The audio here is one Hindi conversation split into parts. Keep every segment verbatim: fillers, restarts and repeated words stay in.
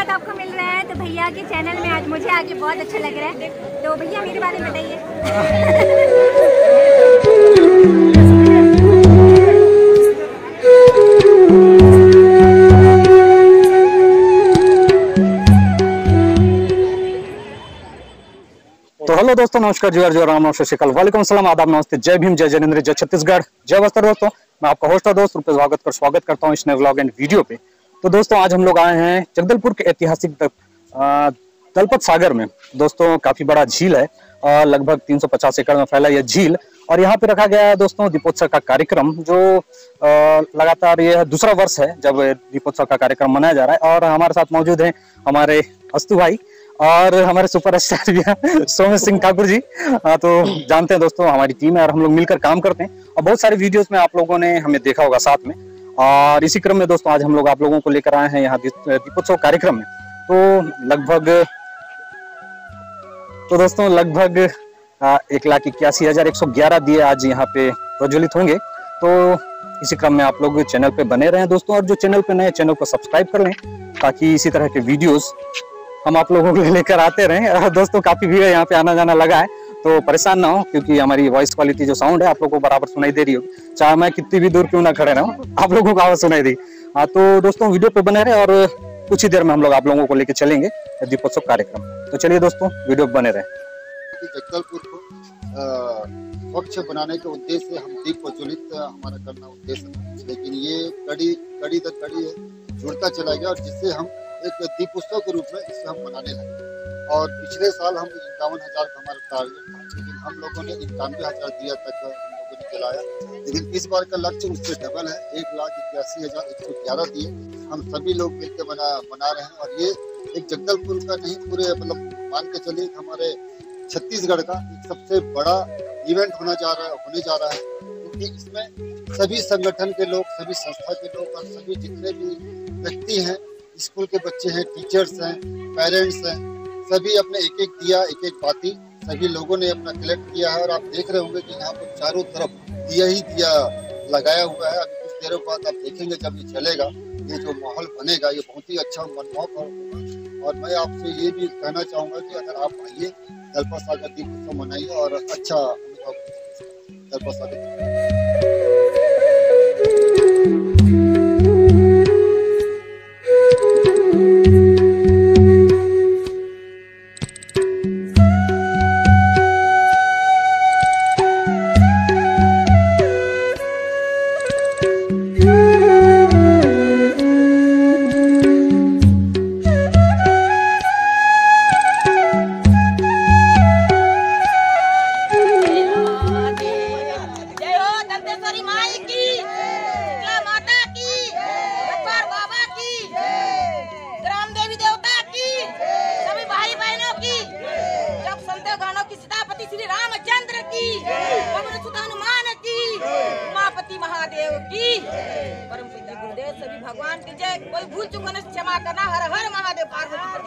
साथ आपको मिल रहे हैं। तो भैया के चैनल में आज मुझे आके बहुत अच्छा लग रहा है। तो भैया मेरे बारे में बताइए। तो हेलो दोस्तों, नमस्कार, जोर जोर राम नमस्कार शिकल वालेकुम सलाम, आदाब, नमस्ते, जय भीम, जय जिनेंद्र, जय छत्तीसगढ़, जय वस्त्र। दोस्तों मैं आपका होस्ट और दोस्त रुपेश स्वागत कर स्वागत करता हूं इस नए व्लॉग एंड वीडियो पे। तो दोस्तों आज हम लोग आए हैं जगदलपुर के ऐतिहासिक दलपत सागर में। दोस्तों काफी बड़ा झील है और लगभग तीन सौ पचास एकड़ में फैला यह झील, और यहाँ पे रखा गया है दोस्तों दीपोत्सव का कार्यक्रम, जो लगातार ये दूसरा वर्ष है जब दीपोत्सव का कार्यक्रम मनाया जा रहा है। और हमारे साथ मौजूद हैं हमारे अस्तु भाई और हमारे सुपरस्टार भी हैं सोमेश सिंह ठाकुर जी। आ, तो जानते हैं दोस्तों हमारी टीम है और हम लोग मिलकर काम करते हैं, और बहुत सारे वीडियोस में आप लोगों ने हमें देखा होगा साथ में। और इसी क्रम में दोस्तों आज हम लोग आप लोगों को लेकर आए हैं यहाँ दीपोत्सव कार्यक्रम में। तो लगभग तो दोस्तों लगभग एक लाख इक्यासी हजार एक सौ ग्यारह दिए आज यहाँ पे प्रज्वलित होंगे। तो इसी क्रम में आप लोग चैनल पे बने रहें दोस्तों, और जो चैनल पे नए चैनल को सब्सक्राइब कर लें ताकि इसी तरह के वीडियोस हम आप लोगों को लेकर आते रहें। दोस्तों काफी भीड़ है यहाँ पे, आना जाना लगा है, तो परेशान ना हो, क्योंकि हमारी वॉइस क्वालिटी जो साउंड है आप लोगों को बराबर सुनाई दे रही होगी, चाहे मैं कितनी भी दूर क्यों ना खड़े रहूं, आप लोगों को आवाज सुनाई दी। हाँ तो दोस्तों वीडियो पे बने रहे, और कुछ ही देर में हम लोग आप लोगों को लेकर चलेंगे दीपोत्सव कार्यक्रम। तो चलिए दोस्तों वीडियो पे बने रहे। जगदलपुर को स्वच्छ बनाने के उद्देश्य से हम दीप प्रज्वलित हमारा करना उद्देश्य था, लेकिन ये कड़ी कड़ी दर कड़ी जुड़ता चला गया, और जिससे हम एक दीप उत्सव के रूप में इसे हम मनाने लगे। और पिछले साल हम इक्यावन हजार का हमारा टारगेट था, लेकिन हम लोगों ने इक्यानवे हजार दिया तक हम लोगों ने जलाया। लेकिन इस बार का लक्ष्य उससे डबल है, एक लाख इक्यासी हजार एक सौ ग्यारह दिए हम सभी लोग मिलकर बना बना रहे हैं। और ये एक जगदलपुर का नहीं, पूरे मतलब मान के चलिए हमारे छत्तीसगढ़ का एक सबसे बड़ा इवेंट होना जा रहा है होने जा रहा है क्योंकि इसमें सभी संगठन के लोग, सभी संस्था के लोग और सभी जितने भी व्यक्ति हैं, स्कूल के बच्चे हैं, टीचर्स हैं, पेरेंट्स हैं, सभी अपने एक एक दिया, एक एक बाती सभी लोगों ने अपना कलेक्ट किया है। और आप देख रहे होंगे कि यहाँ पर चारों तरफ दिया ही दिया लगाया हुआ है। अभी कुछ देर बाद आप देखेंगे जब ये चलेगा, ये जो माहौल बनेगा ये बहुत ही अच्छा मनमोहक होगा। और मैं आपसे ये भी कहना चाहूँगा कि अगर आप आइए दलपत सागर दीपोत्सव मनाइए और अच्छा अनुभव दलपत सागर। महादेव की परम सिद्धि गुरुदेव सभी भगवान की जय। कोई भूल चुका न क्षमा करना। हर हर महादेव। पार्वती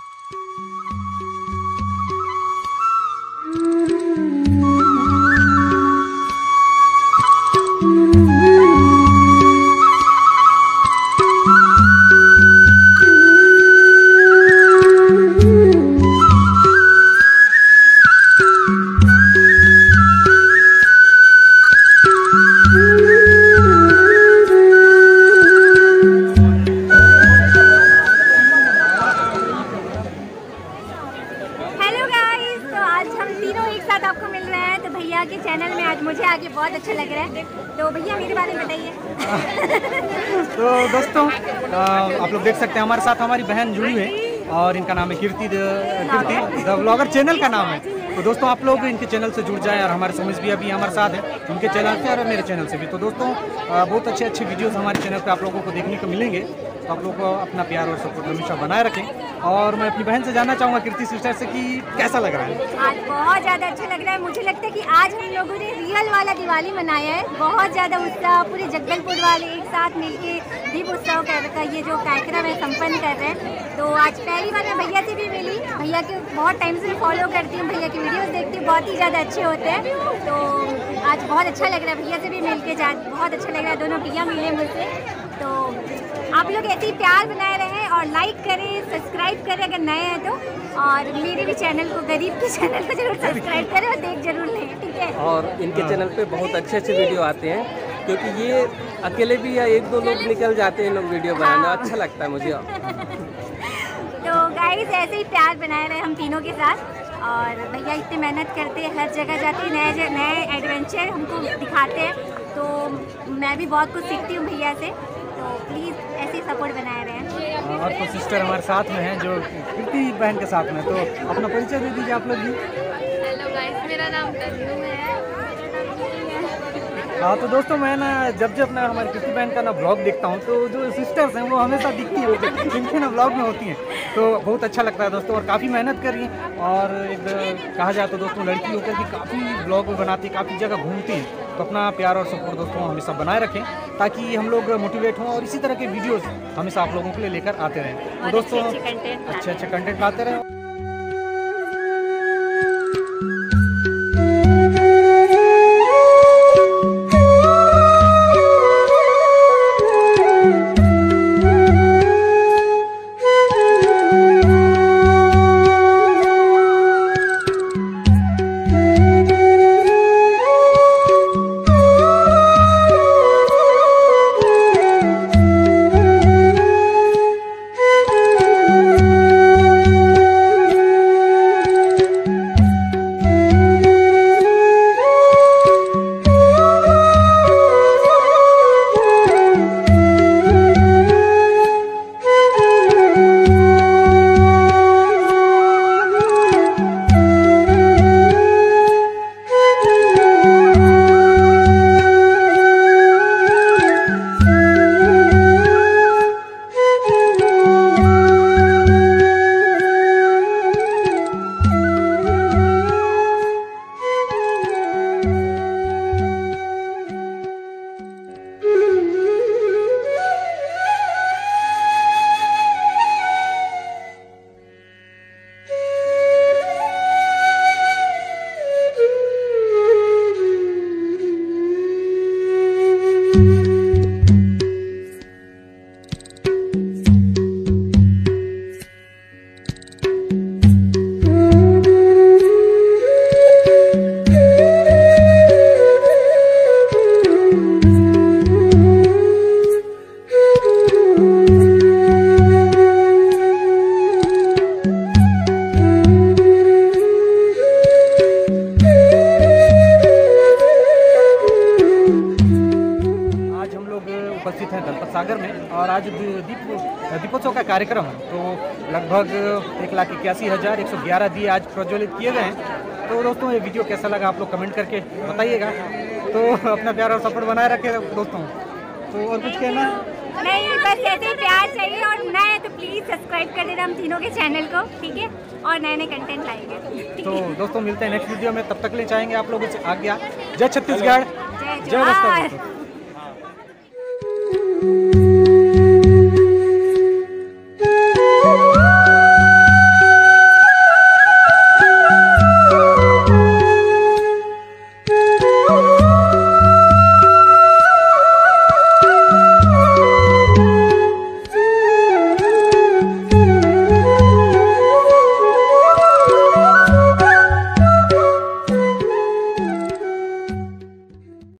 के चैनल में आज मुझे आके बहुत अच्छा लग रहा है। तो भैया मेरे बारे में बताइए। तो दोस्तों आप लोग देख सकते हैं हमारे साथ हमारी बहन जुड़ी है, और इनका नाम है Kirti Kirti the vlogger channel का नाम है। तो दोस्तों आप लोग इनके चैनल से जुड़ जाएं, और हमारे सोमेश भी अभी हमारे साथ हैं उनके चैनल से और मेरे चैनल से भी। तो दोस्तों बहुत अच्छे अच्छे वीडियोस हमारे चैनल पे आप लोगों को देखने को मिलेंगे। तो आप लोग को अपना प्यार और सपोर्ट हमेशा बनाए रखें। और मैं अपनी बहन से जानना चाहूँगा कीर्ति सिस्टर से कि कैसा लग रहा है। आज बहुत ज़्यादा अच्छा लग रहा है। मुझे लगता है कि आज हम लोगों ने रियल वाला दिवाली मनाया है। बहुत ज़्यादा उत्साह, पूरे जगदलपुर वाले एक साथ मिलके दीप उत्सव का ये जो कार्यक्रम है संपन्न कर रहे हैं। तो आज पहली बार मैं भैया से भी मिली। भैया के बहुत टाइम से फॉलो करती हूँ, भैया की वीडियोस देखती हूँ, बहुत ही ज़्यादा अच्छे होते हैं। तो आज बहुत अच्छा लग रहा है, भैया से भी मिल के जा बहुत अच्छा लग रहा है। दोनों भैया मिले मुझसे, तो आप लोग ऐसे ही प्यार बनाए रहें और लाइक करें, सब्सक्राइब करें अगर नए हैं तो, और मेरे भी चैनल को, गरीब के चैनल को जरूर सब्सक्राइब करें और देख जरूर लें, ठीक है। और इनके चैनल पे बहुत अच्छे अच्छे वीडियो आते हैं, क्योंकि ये अकेले भी या एक दो लोग निकल जाते हैं लोग वीडियो बनाने, हाँ। अच्छा लगता है मुझे। तो गाइस ऐसे ही प्यार बनाए रहे हम तीनों के साथ, और भैया इतनी मेहनत करते हैं, हर जगह जाते हैं, नए नए एडवेंचर हमको दिखाते हैं, तो मैं भी बहुत कुछ सीखती हूँ भैया से, तो प्लीज़ ऐसे ही सपोर्ट बनाए रहें। और तो सिस्टर हमारे साथ में हैं जो कीर्ति बहन के साथ में, तो अपना परिचय दे दीजिए आप लोग भी। हेलो गाइस, मेरा नाम तन्नू है। हाँ तो दोस्तों, मैं ना जब जब ना हमारी कीर्ति बहन का ना ब्लॉग देखता हूँ तो जो सिस्टर्स हैं वो हमेशा दिखती हैं मुझे, इनके ना ब्लॉग में होती हैं, तो बहुत अच्छा लगता है दोस्तों। और काफ़ी मेहनत कर रही हैं, और एक कहा जाए तो दोस्तों लड़की होकर के काफ़ी ब्लॉग बनाती हैं, काफ़ी जगह घूमती हैं, तो अपना प्यार और सपोर्ट दोस्तों हमेशा बनाए रखें, ताकि हम लोग मोटिवेट हों और इसी तरह के वीडियोज़ हमेशा आप लोगों के लिए लेकर आते रहें। तो दोस्तों अच्छे अच्छे कंटेंट लाते रहें। उपस्थित हैं दलपत सागर में, और आज दीप दीपोत्सव का कार्यक्रम है, तो लगभग एक लाख इक्यासी हज़ार एक सौ ग्यारह दिए आज प्रज्वलित किए गए हैं। तो दोस्तों ये वीडियो कैसा लगा आप लोग कमेंट करके बताइएगा, तो अपना प्यार और सपोर्ट बनाए रखे दोस्तों। तो और कुछ कहना नहीं, बस ऐसे ही प्यार चाहिए, और नए तो प्लीज़ सब्सक्राइब कर देना हम तीनों के चैनल को, ठीक है, और नए नए कंटेंट लाएंगे। तो दोस्तों मिलते हैं नेक्स्ट वीडियो में, तब तक के लिए चाहेंगे आप लोगों से आज्ञा। जय छत्तीसगढ़, जय जय बस्तर। जोहार।